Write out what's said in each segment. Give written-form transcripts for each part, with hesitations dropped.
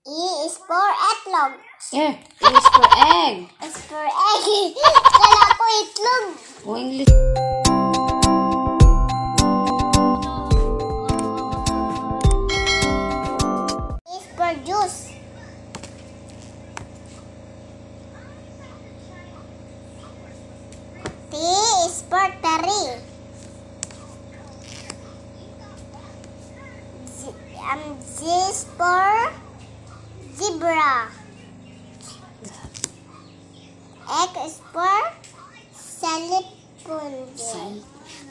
E is for etlog. E is for egg. S for egg. Kala ko itlog. O English. T is for juice. T is for tari. G is for zebra. X is for celebrant.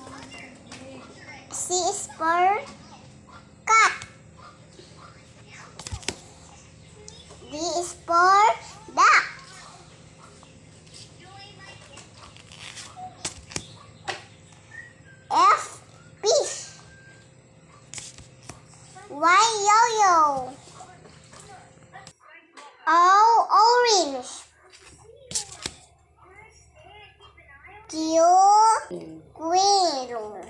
C is for cat. D is for duck. F fish. Y yo-yo. O orange. Q quail.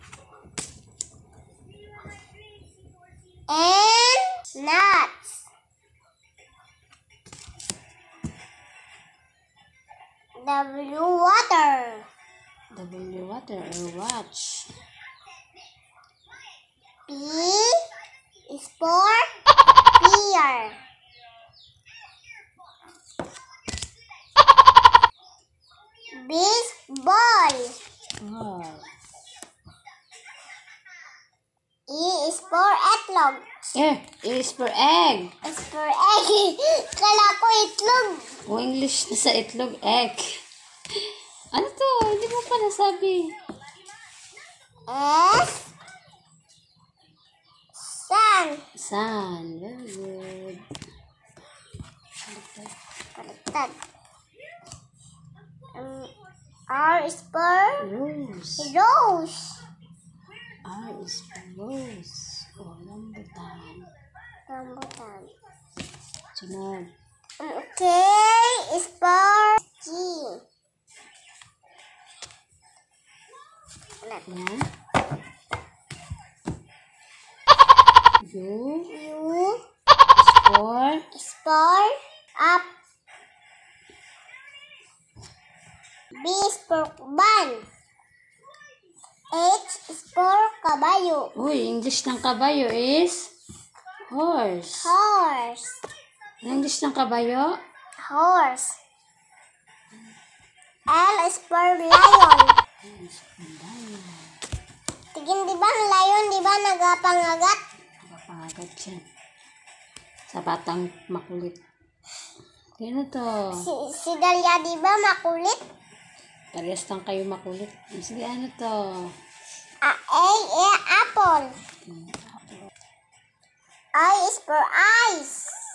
N nuts. W water. W water or watch. P is for pear. Baseball. Oh. E is for etlog. E is for egg. S for egg. Kala ko itlog. O English na sa itlog, egg. Ano to? Hindi mo pa nasabi. S sun. Sun. Very good. Baliktad. R is for Rose. rose. R is for rose. O rambutan. Rambutan. Sunod. K is for G. Ulit. Yan. U U is for is for up. B is for ban. H is for kabayo. Uy, English ng kabayo is horse. Horse. Ang English ng kabayo? Horse. L is for lion. Tigin, di ba ang lion, di ba nagapangagat? Nakapangagat siya. Sa batang makulit. Ano to? Si Dalia, di ba makulit? Parehas lang kayo makulit. Sige, ano to? A apple. I is for eyes.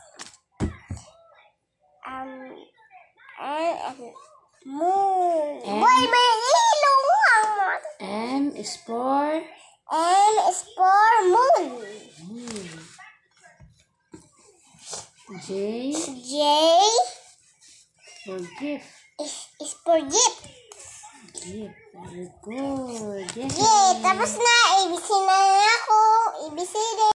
Moon. M. Boy, may ilong ang M is for M is for moon. J J for gift. is for gift. Gift. Very good. Yes. Tapos na. ABC na ako. ABCD.